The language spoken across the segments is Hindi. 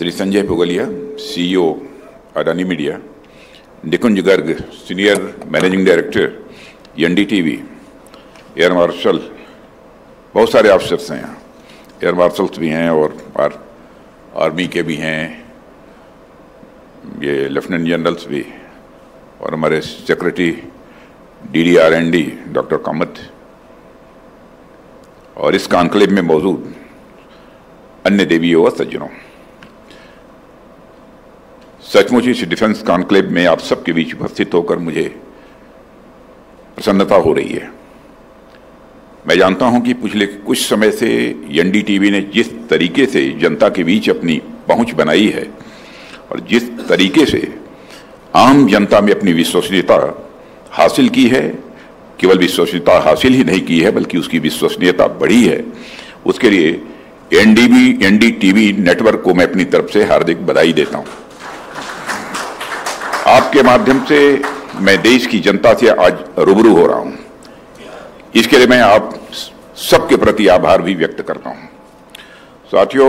Shri Sanjay Pugalia, CEO Adani media, Nikunj Garg, senior managing director, NDTV, air marshal, बहुत सारे ऑफिसर्स हैं यहाँ, एयर मार्शल्स भी हैं और आर्मी के भी हैं, ये लेफ्टिनेंट जनरल्स भी, और हमारे सेक्रेटरी DDR&D डॉक्टर कामत, और इस कॉन्क्लेव में मौजूद अन्य देवियों और सज्जनों, सचमुच इस डिफेंस कॉन्क्लेव में आप सबके बीच उपस्थित होकर मुझे प्रसन्नता हो रही है। मैं जानता हूं कि पिछले कुछ समय से NDTV ने जिस तरीके से जनता के बीच अपनी पहुंच बनाई है और जिस तरीके से आम जनता में अपनी विश्वसनीयता हासिल की है, केवल विश्वसनीयता हासिल ही नहीं की है बल्कि उसकी विश्वसनीयता बढ़ी है, उसके लिए NDTV नेटवर्क को मैं अपनी तरफ से हार्दिक बधाई देता हूं। आपके माध्यम से मैं देश की जनता से आज रूबरू हो रहा हूं, इसके लिए मैं आप सबके प्रति आभार भी व्यक्त करता हूं। साथियों,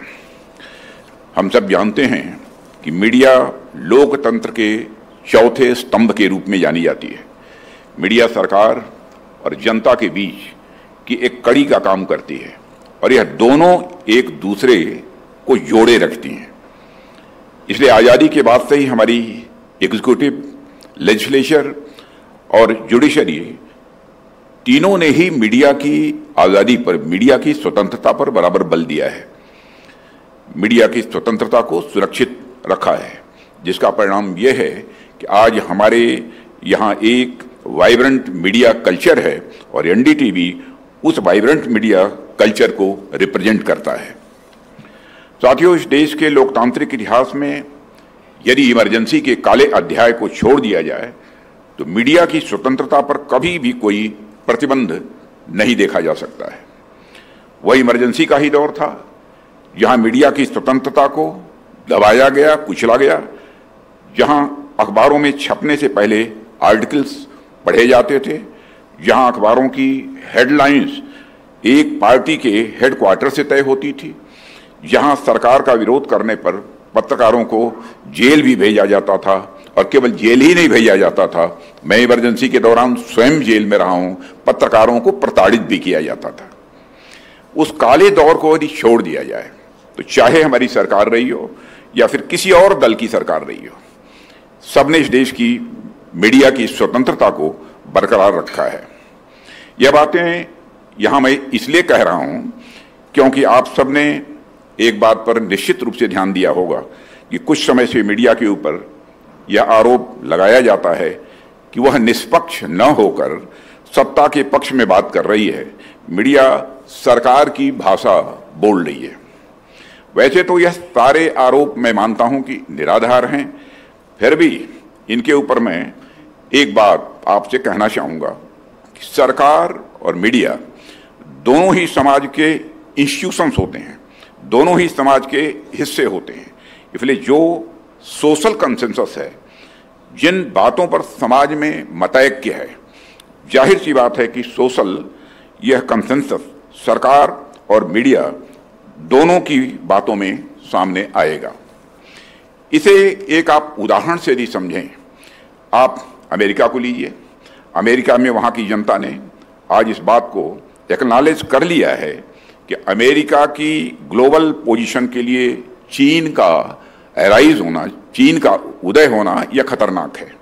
हम सब जानते हैं कि मीडिया लोकतंत्र के चौथे स्तंभ के रूप में जानी जाती है। मीडिया सरकार और जनता के बीच की एक कड़ी का काम करती है और यह दोनों एक दूसरे को जोड़े रखती हैं। इसलिए आज़ादी के बाद से ही हमारी एग्जीक्यूटिव, लेजिस्लेचर और जुडिशरी तीनों ने ही मीडिया की आज़ादी पर, मीडिया की स्वतंत्रता पर बराबर बल दिया है, मीडिया की स्वतंत्रता को सुरक्षित रखा है, जिसका परिणाम यह है कि आज हमारे यहाँ एक वाइब्रेंट मीडिया कल्चर है और NDTV उस वाइब्रेंट मीडिया कल्चर को रिप्रेजेंट करता है। साथियों, इस देश के लोकतांत्रिक इतिहास में यदि इमरजेंसी के काले अध्याय को छोड़ दिया जाए तो मीडिया की स्वतंत्रता पर कभी भी कोई प्रतिबंध नहीं देखा जा सकता है। वह इमरजेंसी का ही दौर था जहां मीडिया की स्वतंत्रता को दबाया गया, कुचला गया, जहां अखबारों में छपने से पहले आर्टिकल्स पढ़े जाते थे, जहां अखबारों की हेडलाइंस एक पार्टी के हेडक्वार्टर से तय होती थी, जहां सरकार का विरोध करने पर पत्रकारों को जेल भी भेजा जाता था, और केवल जेल ही नहीं भेजा जाता था, मैं इमरजेंसी के दौरान स्वयं जेल में रहा हूं, पत्रकारों को प्रताड़ित भी किया जाता था। उस काले दौर को यदि छोड़ दिया जाए तो चाहे हमारी सरकार रही हो या फिर किसी और दल की सरकार रही हो, सबने इस देश की मीडिया की स्वतंत्रता को बरकरार रखा है। यह बातें यहां मैं इसलिए कह रहा हूं क्योंकि आप सबने एक बात पर निश्चित रूप से ध्यान दिया होगा कि कुछ समय से मीडिया के ऊपर यह आरोप लगाया जाता है कि वह निष्पक्ष न होकर सत्ता के पक्ष में बात कर रही है, मीडिया सरकार की भाषा बोल रही है। वैसे तो यह सारे आरोप मैं मानता हूं कि निराधार हैं, फिर भी इनके ऊपर मैं एक बात आपसे कहना चाहूँगा कि सरकार और मीडिया दोनों ही समाज के इंस्टीट्यूशंस होते हैं, दोनों ही समाज के हिस्से होते हैं। इसलिए जो सोशल कंसेंसस है, जिन बातों पर समाज में मतैक्य है, जाहिर सी बात है कि सोशल यह कंसेंसस सरकार और मीडिया दोनों की बातों में सामने आएगा। इसे एक आप उदाहरण से यदि समझें, आप अमेरिका को लीजिए। अमेरिका में वहाँ की जनता ने आज इस बात को एक्नॉलेज कर लिया है कि अमेरिका की ग्लोबल पोजीशन के लिए चीन का एराइज होना, चीन का उदय होना यह खतरनाक है।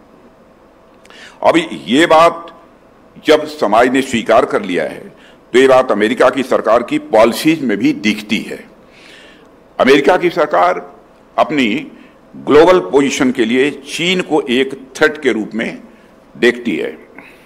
अभी ये बात जब समाज ने स्वीकार कर लिया है तो ये बात अमेरिका की सरकार की पॉलिसीज में भी दिखती है। अमेरिका की सरकार अपनी ग्लोबल पोजीशन के लिए चीन को एक थ्रेट के रूप में देखती है।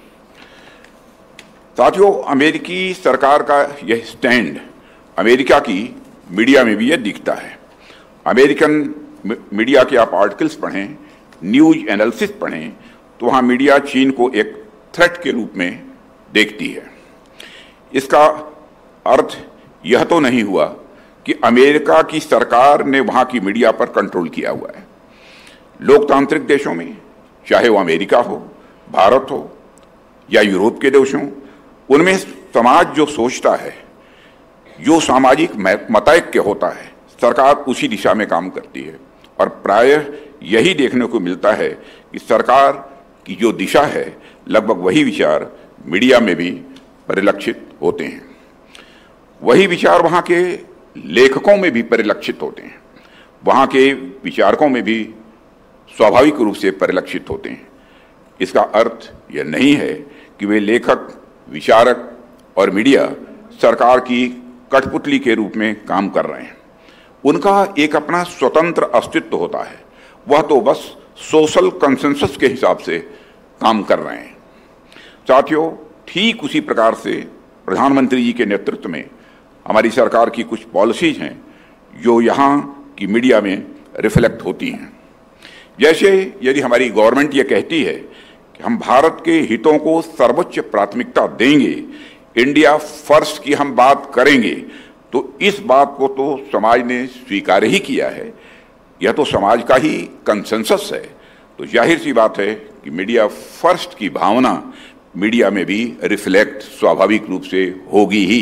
साथियों, अमेरिकी सरकार का यह स्टैंड अमेरिका की मीडिया में भी यह दिखता है। अमेरिकन मीडिया के आप आर्टिकल्स पढ़ें, न्यूज एनालिसिस पढ़ें, तो वहाँ मीडिया चीन को एक थ्रेट के रूप में देखती है। इसका अर्थ यह तो नहीं हुआ कि अमेरिका की सरकार ने वहाँ की मीडिया पर कंट्रोल किया हुआ है। लोकतांत्रिक देशों में, चाहे वो अमेरिका हो, भारत हो या यूरोप के देश हों, उनमें समाज जो सोचता है, जो सामाजिक मतैक्य होता है, सरकार उसी दिशा में काम करती है और प्रायः यही देखने को मिलता है कि सरकार की जो दिशा है लगभग वही विचार मीडिया में भी परिलक्षित होते हैं, वही विचार वहाँ के लेखकों में भी परिलक्षित होते हैं, वहाँ के विचारकों में भी स्वाभाविक रूप से परिलक्षित होते हैं। इसका अर्थ यह नहीं है कि वे लेखक, विचारक और मीडिया सरकार की कठपुतली के रूप में काम कर रहे हैं। उनका एक अपना स्वतंत्र अस्तित्व होता है, वह तो बस सोशल कंसेंसस के हिसाब से काम कर रहे हैं। साथियों, ठीक उसी प्रकार से प्रधानमंत्री जी के नेतृत्व में हमारी सरकार की कुछ पॉलिसीज हैं जो यहाँ की मीडिया में रिफ्लेक्ट होती हैं। जैसे यदि हमारी गवर्नमेंट ये कहती है कि हम भारत के हितों को सर्वोच्च प्राथमिकता देंगे, इंडिया फर्स्ट की हम बात करेंगे, तो इस बात को तो समाज ने स्वीकार ही किया है, यह तो समाज का ही कंसेंसस है। तो जाहिर सी बात है कि मीडिया फर्स्ट की भावना मीडिया में भी रिफ्लेक्ट स्वाभाविक रूप से होगी ही।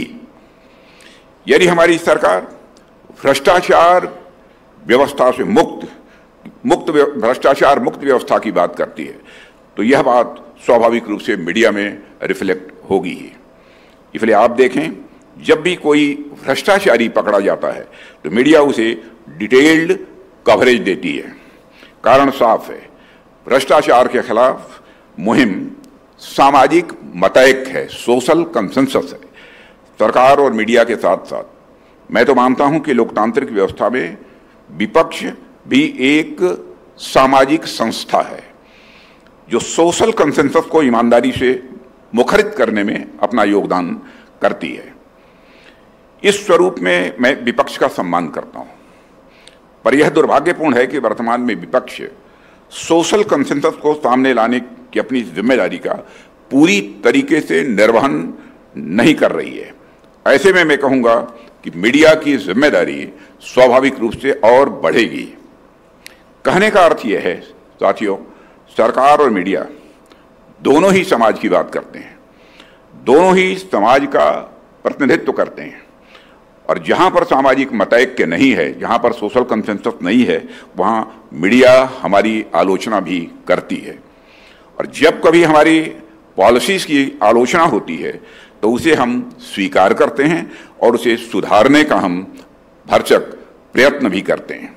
यदि हमारी सरकार भ्रष्टाचार व्यवस्था से भ्रष्टाचार मुक्त व्यवस्था की बात करती है तो यह बात स्वाभाविक रूप से मीडिया में रिफ्लेक्ट होगी ही। इसलिए आप देखें, जब भी कोई भ्रष्टाचारी पकड़ा जाता है तो मीडिया उसे डिटेल्ड कवरेज देती है। कारण साफ है, भ्रष्टाचार के खिलाफ मुहिम सामाजिक मतैक है, सोशल कंसेंसस है। सरकार और मीडिया के साथ साथ मैं तो मानता हूं कि लोकतांत्रिक व्यवस्था में विपक्ष भी एक सामाजिक संस्था है जो सोशल कंसेंसस को ईमानदारी से मुखरित करने में अपना योगदान करती है। इस स्वरूप में मैं विपक्ष का सम्मान करता हूं, पर यह दुर्भाग्यपूर्ण है कि वर्तमान में विपक्ष सोशल कंसेंसस को सामने लाने की अपनी जिम्मेदारी का पूरी तरीके से निर्वहन नहीं कर रही है। ऐसे में मैं कहूंगा कि मीडिया की जिम्मेदारी स्वाभाविक रूप से और बढ़ेगी। कहने का अर्थ यह है साथियों, सरकार और मीडिया दोनों ही समाज की बात करते हैं, दोनों ही समाज का प्रतिनिधित्व करते हैं, और जहां पर सामाजिक मतैक्य नहीं है, जहां पर सोशल कंसेंसस नहीं है, वहां मीडिया हमारी आलोचना भी करती है। और जब कभी हमारी पॉलिसीज की आलोचना होती है तो उसे हम स्वीकार करते हैं और उसे सुधारने का हम भरसक प्रयत्न भी करते हैं।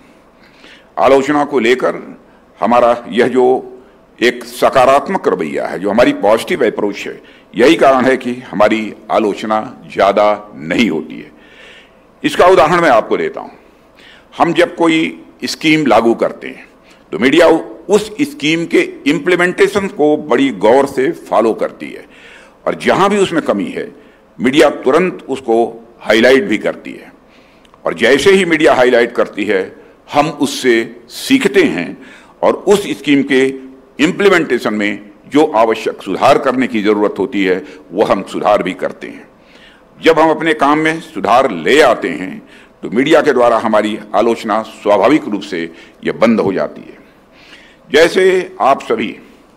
आलोचना को लेकर हमारा यह जो एक सकारात्मक रवैया है, जो हमारी पॉजिटिव अप्रोच है, यही कारण है कि हमारी आलोचना ज़्यादा नहीं होती है। इसका उदाहरण मैं आपको देता हूं। हम जब कोई स्कीम लागू करते हैं तो मीडिया उस स्कीम के इम्प्लीमेंटेशन को बड़ी गौर से फॉलो करती है, और जहां भी उसमें कमी है मीडिया तुरंत उसको हाईलाइट भी करती है। और जैसे ही मीडिया हाईलाइट करती है हम उससे सीखते हैं और उस स्कीम के इम्प्लीमेंटेशन में जो आवश्यक सुधार करने की जरूरत होती है वो हम सुधार भी करते हैं। जब हम अपने काम में सुधार ले आते हैं तो मीडिया के द्वारा हमारी आलोचना स्वाभाविक रूप से यह बंद हो जाती है। जैसे आप सभी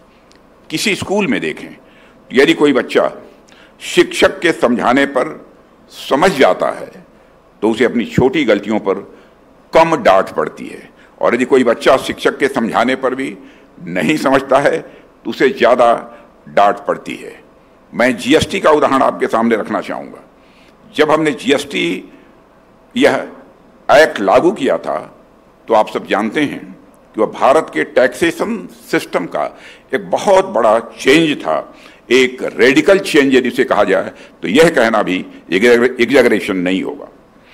किसी स्कूल में देखें, यदि कोई बच्चा शिक्षक के समझाने पर समझ जाता है तो उसे अपनी छोटी गलतियों पर कम डांट पड़ती है, और यदि कोई बच्चा शिक्षक के समझाने पर भी नहीं समझता है तो उसे ज़्यादा डांट पड़ती है। मैं जीएसटी का उदाहरण आपके सामने रखना चाहूँगा। जब हमने जीएसटी यह एक्ट लागू किया था तो आप सब जानते हैं कि वह भारत के टैक्सेशन सिस्टम का एक बहुत बड़ा चेंज था, एक रेडिकल चेंज यदि उसे कहा जाए तो यह कहना भी एग्जैगरेशन नहीं होगा।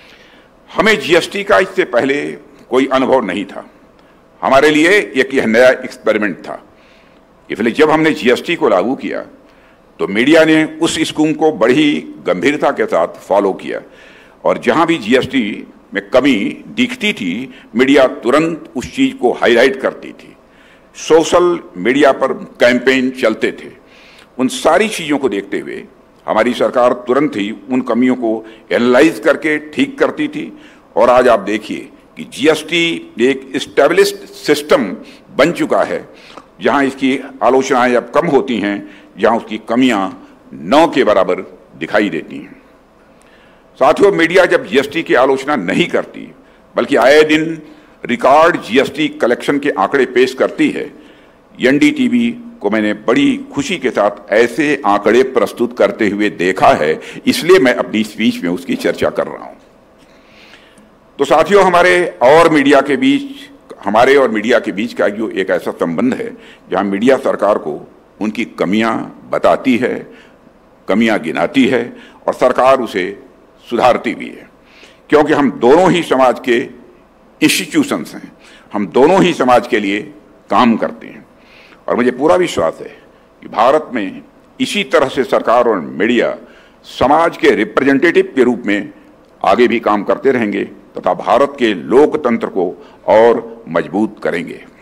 हमें जीएसटी का इससे पहले कोई अनुभव नहीं था, हमारे लिए एक यह नया एक्सपेरिमेंट था। इसलिए जब हमने जीएसटी को लागू किया तो मीडिया ने उस स्कीम को बड़ी गंभीरता के साथ फॉलो किया, और जहां भी जीएसटी में कमी दिखती थी मीडिया तुरंत उस चीज को हाईलाइट करती थी। सोशल मीडिया पर कैंपेन चलते थे। उन सारी चीज़ों को देखते हुए हमारी सरकार तुरंत ही उन कमियों को एनालाइज करके ठीक करती थी, और आज आप देखिए कि जीएसटी एक एस्टैब्लिश्ड सिस्टम बन चुका है जहां इसकी आलोचनाएं अब कम होती हैं, जहां उसकी कमियां 9 के बराबर दिखाई देती हैं। साथियों, मीडिया जब जीएसटी की आलोचना नहीं करती बल्कि आए दिन रिकॉर्ड जीएसटी कलेक्शन के आंकड़े पेश करती है। एनडीटीवी को मैंने बड़ी खुशी के साथ ऐसे आंकड़े प्रस्तुत करते हुए देखा है, इसलिए मैं अपनी स्पीच में उसकी चर्चा कर रहा हूं। तो साथियों, हमारे और मीडिया के बीच का जो एक ऐसा संबंध है जहां मीडिया सरकार को उनकी कमियां बताती है, कमियां गिनाती है और सरकार उसे सुधारती भी है, क्योंकि हम दोनों ही समाज के इंस्टीट्यूशंस हैं, हम दोनों ही समाज के लिए काम करते हैं। और मुझे पूरा विश्वास है कि भारत में इसी तरह से सरकार और मीडिया समाज के रिप्रेजेंटेटिव के रूप में आगे भी काम करते रहेंगे तथा भारत के लोकतंत्र को और मजबूत करेंगे।